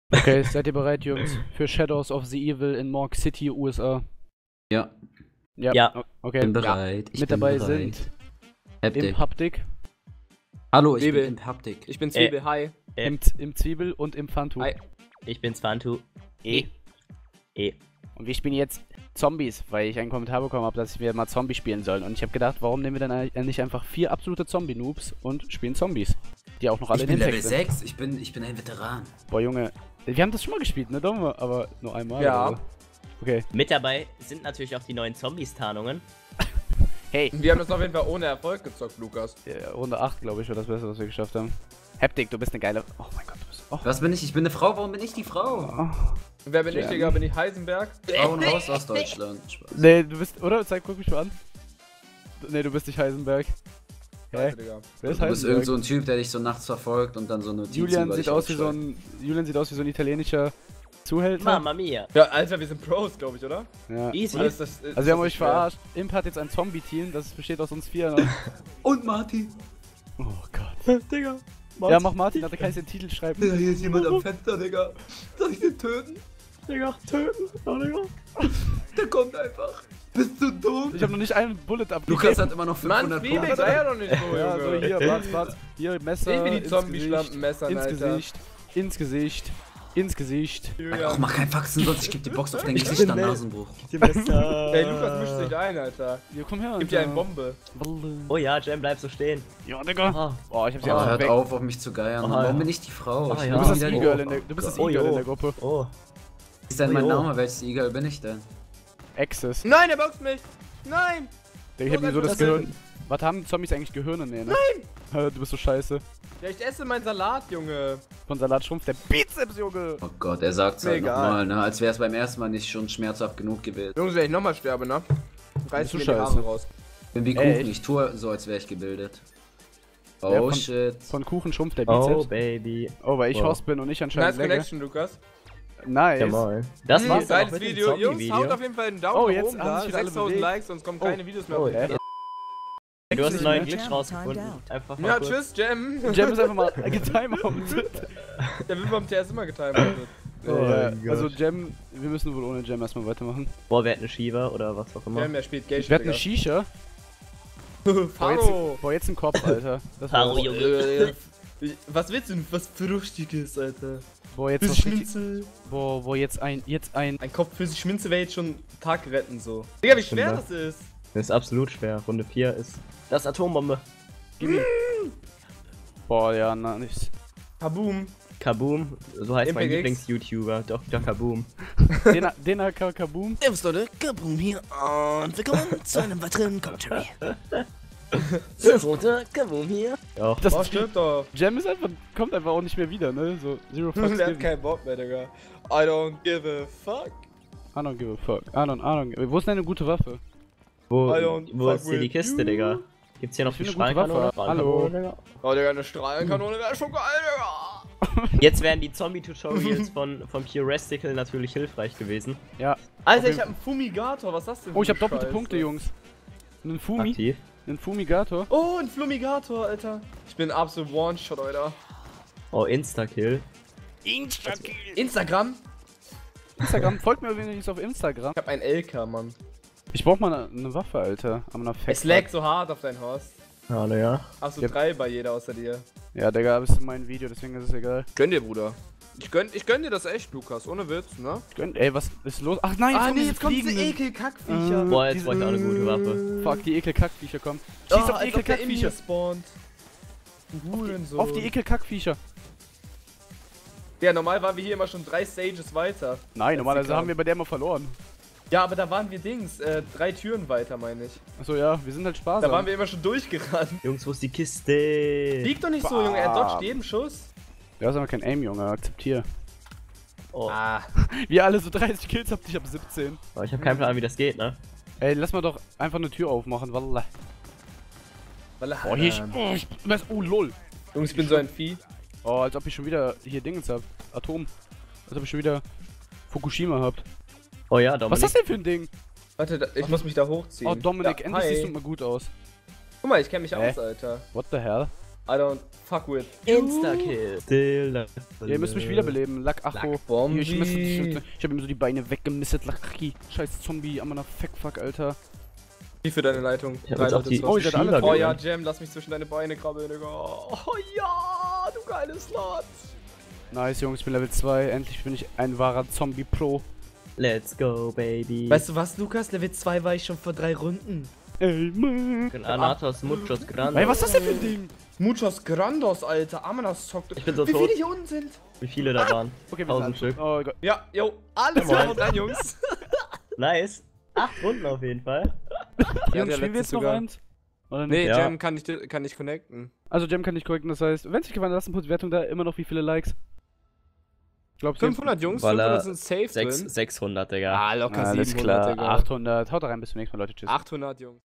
Okay, seid ihr bereit, Jungs, für Shadows of the Evil in Morgue City, USA? Ja, Ja. Okay. bin bereit. Ich Mit bin dabei bereit. sind Haptik. im Haptik, Hallo, ich Zwiebel. bin im Haptik. Ich bin Zwiebel, hi. im Zwiebel und im Pfantu. Hi. Ich bin's Fantu. E. E. Und wir spielen jetzt Zombies, weil ich einen Kommentar bekommen habe, dass wir mal Zombie spielen sollen. Und ich habe gedacht, warum nehmen wir dann nicht einfach 4 absolute Zombie-Noobs und spielen Zombies? Die auch noch alle Ich bin in Level Infekt sind. 6, ich bin ein Veteran. Boah, Junge, wir haben das schon mal gespielt, ne, Dumme? Aber nur einmal. Ja. Oder so. Okay. Mit dabei sind natürlich auch die neuen Zombies-Tarnungen. Hey, Wir haben das auf jeden Fall ohne Erfolg gezockt, Lukas. Runde 8, glaube ich, war das Beste, was wir geschafft haben. Haptik, du bist eine geile... Oh mein Gott, du bist... Oh. Was bin ich? Ich bin eine Frau, warum bin ich die Frau? Oh. Wer bin ich, Jam. Digga? Bin ich Heisenberg? Frauen raus aus Deutschland. Spaß. Nee, du bist... Oder? Guck mich mal an. Nee, du bist nicht Heisenberg. Hä? Scheiße, Digga. Wer ist Du bist irgend Heisenberg? so ein Typ, der dich so nachts verfolgt und dann so eine Notizen Julian über sieht dich aus wie so aufschreibt. Julian sieht aus wie so ein italienischer Zuhälter. Mamma mia. Ja, Alter, wir sind Pros, glaube ich, oder? Ja. Easy. Oder ist Also wir haben euch verarscht. Imp hat jetzt ein Zombie-Team, das besteht aus uns 4. Und Martin. Oh Gott. Digga. Ja, mach Martin, da kannst du den Titel schreiben. Ja, hier ist jemand am Fenster, Digga. Soll ich den töten? Digga, töten. Oh, Digga. Der kommt einfach. Bist du dumm? Ich habe noch nicht einen Bullet abgegeben. Lukas hat immer noch 500 Mann, Zwiebel, Punkte. sei ja doch nicht so, Junge. Ja, so hier, warte. Hier, Messer. Ich bin die ins Zombie-Schlampenmesser, Ins Alter. Gesicht. Ins Gesicht. Ins Gesicht. Ach, mach keinen Faxen, sonst ich geb die Box auf dein Gesicht an Nasenbruch. Ey, Lukas mischt sich ein, Alter. Ja, komm her. Gib dir eine Bombe. Oh ja, Jam, bleib so stehen. Ja, Digga. Ah. Oh, ich hab sie Oh, einfach hört weg. auf mich zu geiern. Mann. ja. Warum bin ich die Frau? Ah, Ich ja. will Du bist das wieder die- E-Girl in der, du bist das Oh, E-Girl jo. in der Gruppe. Oh. Wie ist denn mein Oh, jo. Name? Welches E-Girl bin ich denn? Access. Nein, er boxt mich. Nein. Ich hab mir so das Das Gehirn. Was haben Zombies eigentlich Gehirne? Nee, ne? Nein! Du bist so scheiße. Ja, ich esse meinen Salat, Junge. Von Salat schrumpft der Bizeps, Junge. Oh Gott, er sagt's halt Egal. nochmal, ne? Als wäre es beim ersten Mal nicht schon schmerzhaft genug gewesen. Jungs, wenn ich nochmal sterbe, ne? Reiß du mir die scheiße. Haare raus. Ich bin wie Ey, Kuchen, ich- ich tue so, als wäre ich gebildet. Oh Ja, von- shit. Von Kuchen schrumpft der Oh, Bizeps. baby. Oh, weil ich Wow. Host bin und ich Nice anscheinend legge. Connection, Lukas. Nice. Ja, moin. Das war's dann auch Geiles mit dem Video. Jungs, Zombie-Video. haut auf jeden Fall einen Daumen Oh, nach jetzt oben haben da. sich wieder alle 6000 bewegt. Likes, sonst kommen keine Videos mehr Oh, auf den ja. Kanal. Du hast einen neuen Glitch Channel rausgefunden. timed out. Einfach mal Ja, kurz. tschüss, Jam. Jam ist einfach mal getimeoutet. Der wird beim TS immer getimed. Oh Ja, mein also Gott. Jam, wir müssen wohl ohne Jam erstmal weitermachen. Boah, wir hätten eine Shiva oder was auch immer. Jam, der spielt Gay Wir hatten eine Shisha. Boah, Faro. jetzt ein Kopf, Alter. Das Faro, war, Junge. Was willst du denn? Was Fruchtiges, Alter? boah, jetzt Für was richtig, Schminze. boah, jetzt ein, Ein Kopf für sich Schminze wäre jetzt schon Tag retten, so. Digga, wie schwer Stimmt, das ist. Das ist absolut schwer. Runde 4 ist das Atombombe. gib mir. Boah, ja, nice. Kaboom. Kaboom, so heißt mein MPX. Lieblings-YouTuber, Dr. Kaboom. Den Kaboom. Servus Leute, Kaboom hier und willkommen zu einem weiteren Commentary. Servus Leute, Kaboom hier. Ja, Das Oh, stimmt doch. Jam ist einfach, kommt einfach auch nicht mehr wieder, ne? So, zero fucks Der hat given. keinen Bock mehr, Digga. I don't give a fuck. I don't give a fuck. I don't. Wo ist denn eine gute Waffe? wo, I don't wo ist fuck hier die with Kiste, you. Digga? Gibt's hier noch Ich die will eine gute Strahlenkanone? Waffe. Hallo. Digga? Oh, Digga, eine Strahlenkanone wäre schon geil, Digga. Jetzt wären die Zombie-Tutorials von Curestical natürlich hilfreich gewesen. Ja. Alter, Auf ich hab einen Fumigator, was ist das denn? Oh, ich für hab doppelte Scheiße? Punkte, Jungs. Einen Fumi. Aktiv. Einen Fumigator. Oh, ein Flumigator, Alter. Ich bin absolut One-Shot, Alter. Oh, Insta-Kill. Instagram? Instagram, folgt mir wenigstens auf Instagram. Ich hab einen LK, Mann. Ich brauch mal eine Waffe, Alter. Aber eine Es laggt so hart auf dein Horst. Ja, naja. Hast du Ja. 3 bei jeder außer dir. Ja, Digga, bist du mein Video, deswegen ist es egal. Gönn dir, Bruder. Ich gönn dir das echt, Lukas, ohne Witz, ne? Ey, was ist los? Ach nein, jetzt kommen diese fliegenden- Ekelkackviecher. Boah, jetzt diese- brauche ich auch eine gute Waffe. Fuck, die Ekelkackviecher kommen. Schieß auf die als ob der in mir Ekelkackviecher. spawnt. Du Hurensohn. Auf die Ekelkackviecher. Ja, normal waren wir hier immer schon 3 Stages weiter. Nein, normalerweise kam. haben wir bei der immer verloren. Ja, aber da waren wir 3 Türen weiter, meine ich. Achso, ja, wir sind halt sparsam. Da waren wir immer schon durchgerannt. Jungs, wo ist die Kiste? Liegt doch nicht so, Junge, er dodgt jeden Schuss. Du hast aber kein Aim, Junge, akzeptier. Oh. Wir alle so 30 Kills habt, ich hab 17. Aber ich habe keinen Plan, wie das geht, ne? Ey, lass mal doch einfach eine Tür aufmachen, wallah. Oh, oh, lol. Jungs, ich bin so ein Vieh. Oh, als ob ich schon wieder hier Dingens hab. Atom. Als ob ich schon wieder Fukushima habt. Oh ja, Was Dominik. ist das denn für ein Ding? Warte, ich muss mich da hochziehen. Oh, Dominik, Ja, endlich hi. siehst du mal gut aus. Guck mal, ich kenn mich Hä? aus, Alter. What the hell? I don't fuck with. Insta-Kill. Still. Ihr müsst mich wiederbeleben. Lack, Acho. Bombi. Ich hab ihm so die Beine weggemisset. Lacki. Scheiß Zombie. Amana fuck, Alter. Wie für deine Leitung? Ich hab jetzt auch die Oh, ihr seid alle Shiva Oh ja, gewonnen. Jam, lass mich zwischen deine Beine krabbeln, Digga. Oh ja, du geiles Slot. Nice, Jungs. Ich bin Level 2. Endlich bin ich ein wahrer Zombie-Pro. Let's go, baby. Weißt du was, Lukas? Level 2 war ich schon vor 3 Runden. Ey, Mann. Granatos muchos grandes. Ey, was ist das denn für ein Ding? Muchos Grandos, Alter. Amanas zockt. Ich bin so Wie tot. viele hier unten sind? Wie viele da waren? Okay, 1000 Stück. Oh Gott. Ja, yo. Alles Moin. klar, rein, Jungs. Nice. 8 Runden auf jeden Fall. Jungs, der spielen wir letzte jetzt noch sogar. eins? Oder nicht? Nee, Ja. Jam kann nicht connecten. Also Jam kann nicht korrigen, das heißt, wenn es nicht gewonnen hat, lasst Wertung da immer noch wie viele Likes? Glaubst du? 500 Jungs, Weil 500 er sind safe drin. 600, Digga. Ah, locker Alles 700, klar, Digga. 800. Haut da rein, bis zum nächsten Mal, Leute. Tschüss. 800 Jungs.